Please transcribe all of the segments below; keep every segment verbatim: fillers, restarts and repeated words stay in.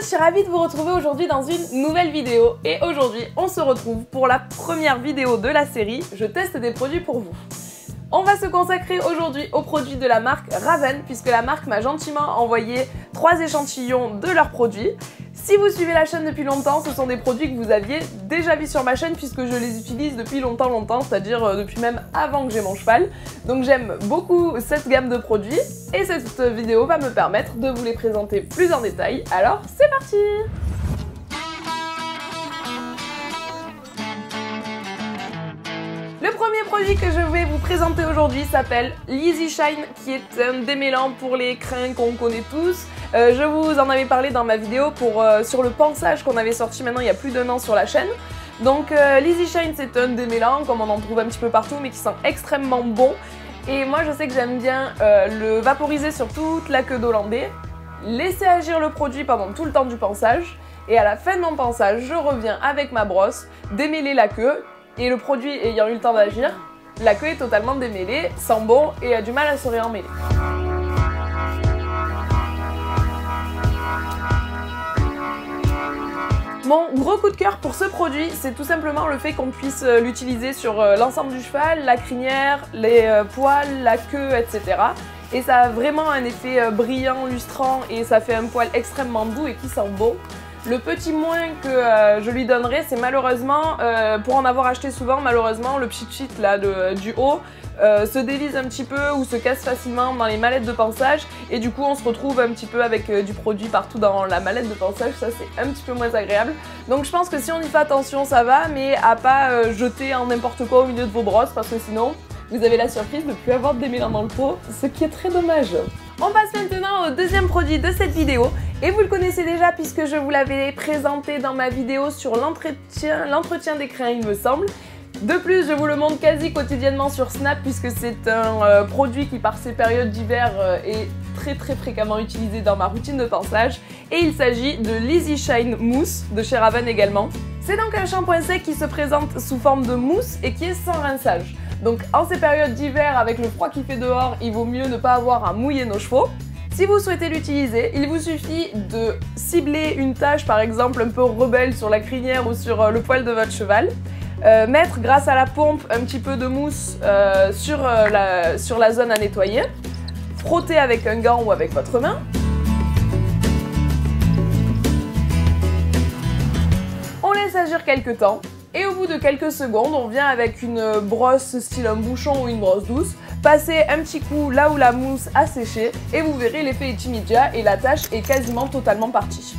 je suis ravie de vous retrouver aujourd'hui dans une nouvelle vidéo. Et aujourd'hui, on se retrouve pour la première vidéo de la série « Je teste des produits pour vous ». On va se consacrer aujourd'hui aux produits de la marque Raven, puisque la marque m'a gentiment envoyé trois échantillons de leurs produits. Si vous suivez la chaîne depuis longtemps, ce sont des produits que vous aviez déjà vus sur ma chaîne puisque je les utilise depuis longtemps longtemps, c'est-à-dire depuis même avant que j'ai mon cheval. Donc j'aime beaucoup cette gamme de produits et cette vidéo va me permettre de vous les présenter plus en détail. Alors c'est parti! Le premier produit que je vais vous présenter aujourd'hui s'appelle l'Easy Shine, qui est un démêlant pour les crins qu'on connaît tous. Euh, je vous en avais parlé dans ma vidéo pour, euh, sur le pansage qu'on avait sorti maintenant il y a plus d'un an sur la chaîne. Donc euh, l'Easy Shine, c'est un démêlant comme on en trouve un petit peu partout mais qui sent extrêmement bon. Et moi je sais que j'aime bien euh, le vaporiser sur toute la queue d'Hollandais, laisser agir le produit pendant tout le temps du pansage et à la fin de mon pansage, je reviens avec ma brosse démêler la queue. Et le produit ayant eu le temps d'agir, la queue est totalement démêlée, sent bon et a du mal à se réemmêler. Mon gros coup de cœur pour ce produit, c'est tout simplement le fait qu'on puisse l'utiliser sur l'ensemble du cheval, la crinière, les poils, la queue, et cetera. Et ça a vraiment un effet brillant, lustrant et ça fait un poil extrêmement doux et qui sent bon. Le petit moins que euh, je lui donnerais, c'est malheureusement, euh, pour en avoir acheté souvent, malheureusement, le pchit-pchit là de, du haut euh, se dévisse un petit peu ou se casse facilement dans les mallettes de pansage et du coup on se retrouve un petit peu avec euh, du produit partout dans la mallette de pansage, ça c'est un petit peu moins agréable. Donc je pense que si on y fait attention ça va, mais à pas euh, jeter en n'importe quoi au milieu de vos brosses parce que sinon vous avez la surprise de ne plus avoir de démêlant dans le pot, ce qui est très dommage. On passe maintenant au deuxième produit de cette vidéo et vous le connaissez déjà puisque je vous l'avais présenté dans ma vidéo sur l'entretien l'entretien des crins il me semble. De plus je vous le montre quasi quotidiennement sur Snap puisque c'est un euh, produit qui par ces périodes d'hiver euh, est très très fréquemment utilisé dans ma routine de pansage et il s'agit de l'Easy Shine Mousse de chez Raven également. C'est donc un shampoing sec qui se présente sous forme de mousse et qui est sans rinçage. Donc en ces périodes d'hiver, avec le froid qu'il fait dehors, il vaut mieux ne pas avoir à mouiller nos chevaux. Si vous souhaitez l'utiliser, il vous suffit de cibler une tache par exemple un peu rebelle sur la crinière ou sur le poil de votre cheval, euh, mettre grâce à la pompe un petit peu de mousse euh, sur, euh, la, sur la zone à nettoyer, frotter avec un gant ou avec votre main. On laisse agir quelques temps. Et au bout de quelques secondes, on vient avec une brosse style un bouchon ou une brosse douce, passer un petit coup là où la mousse a séché et vous verrez l'effet est immédiat et la tâche est quasiment totalement partie.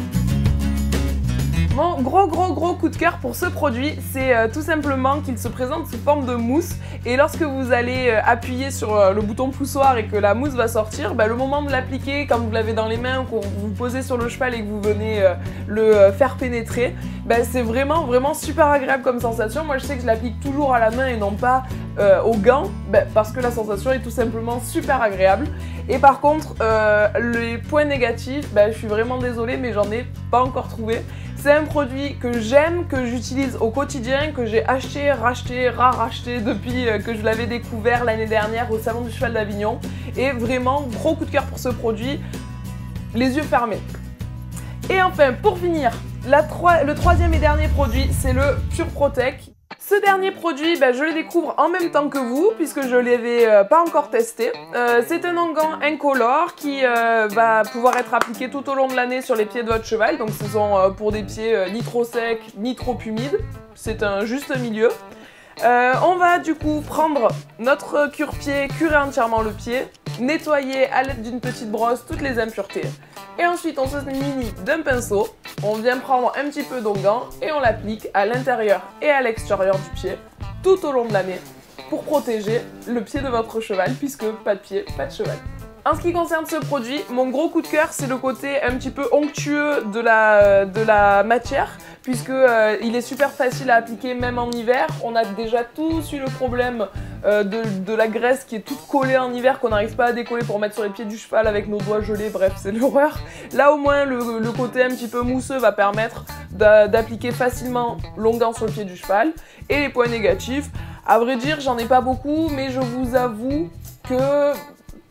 Mon gros gros gros coup de cœur pour ce produit, c'est euh, tout simplement qu'il se présente sous forme de mousse et lorsque vous allez euh, appuyer sur euh, le bouton poussoir et que la mousse va sortir, bah, le moment de l'appliquer, quand vous l'avez dans les mains ou que vous vous posez sur le cheval et que vous venez euh, le euh, faire pénétrer, bah, c'est vraiment vraiment super agréable comme sensation. Moi je sais que je l'applique toujours à la main et non pas euh, au gant bah, parce que la sensation est tout simplement super agréable. Et par contre, euh, les points négatifs, bah, je suis vraiment désolée mais j'en ai pas encore trouvé. C'est un produit que j'aime, que j'utilise au quotidien, que j'ai acheté, racheté, ra-racheté depuis que je l'avais découvert l'année dernière au Salon du Cheval d'Avignon. Et vraiment, gros coup de cœur pour ce produit, les yeux fermés. Et enfin, pour finir, la troi- le troisième et dernier produit, c'est le Pure Protect. Ce dernier produit, ben, je le découvre en même temps que vous, puisque je ne l'avais euh, pas encore testé. Euh, c'est un onguent incolore qui euh, va pouvoir être appliqué tout au long de l'année sur les pieds de votre cheval. Donc ce sont euh, pour des pieds euh, ni trop secs, ni trop humides. C'est un juste milieu. Euh, on va du coup prendre notre cure-pied, curer entièrement le pied, nettoyer à l'aide d'une petite brosse toutes les impuretés. Et ensuite on se munit d'un pinceau, on vient prendre un petit peu d'onguent et on l'applique à l'intérieur et à l'extérieur du pied tout au long de l'année pour protéger le pied de votre cheval puisque pas de pied, pas de cheval. En ce qui concerne ce produit, mon gros coup de cœur c'est le côté un petit peu onctueux de la, de la matière puisque euh, il est super facile à appliquer même en hiver. On a déjà tous eu le problème euh, de, de la graisse qui est toute collée en hiver qu'on n'arrive pas à décoller pour mettre sur les pieds du cheval avec nos doigts gelés, bref c'est l'horreur. Là au moins le, le côté un petit peu mousseux va permettre d'appliquer facilement l'onguent sur le pied du cheval. Et les points négatifs, à vrai dire j'en ai pas beaucoup mais je vous avoue que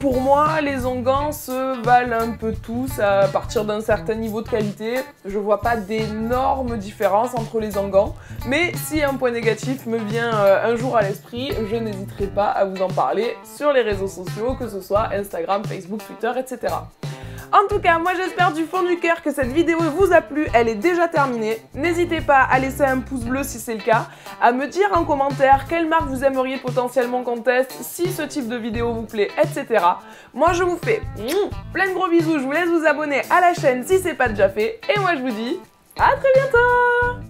Pour moi, les onguents se valent un peu tous à partir d'un certain niveau de qualité. Je vois pas d'énormes différences entre les onguents, mais si un point négatif me vient euh, un jour à l'esprit, je n'hésiterai pas à vous en parler sur les réseaux sociaux, que ce soit Instagram, Facebook, Twitter, et cetera. En tout cas, moi j'espère du fond du cœur que cette vidéo vous a plu, elle est déjà terminée. N'hésitez pas à laisser un pouce bleu si c'est le cas, à me dire en commentaire quelle marque vous aimeriez potentiellement qu'on teste, si ce type de vidéo vous plaît, et cetera. Moi je vous fais plein de gros bisous, je vous laisse vous abonner à la chaîne si c'est pas déjà fait, et moi je vous dis à très bientôt.